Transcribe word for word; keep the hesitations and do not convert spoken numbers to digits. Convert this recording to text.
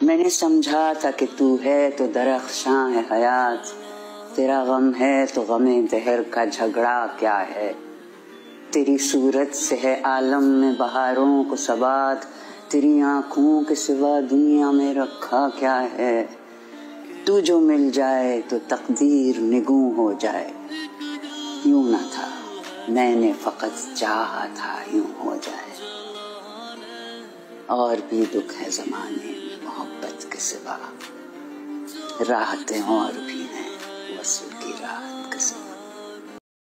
मैंने समझा था कि तू है तो दरख्शां है हयात, तेरा गम है तो गमे दहर का झगड़ा क्या है। तेरी सूरत से है आलम में बहारों को सबात, तेरी आँखों के सिवा दुनिया में रखा क्या है। तू जो मिल जाए तो तकदीर निगूं हो जाए, यूं ना था मैंने फकत चाहा था यूं हो जाए। और भी दुख है ज़माने में मोहब्बत के सिवा, राहतें और भी हैं वस्ल की राहत।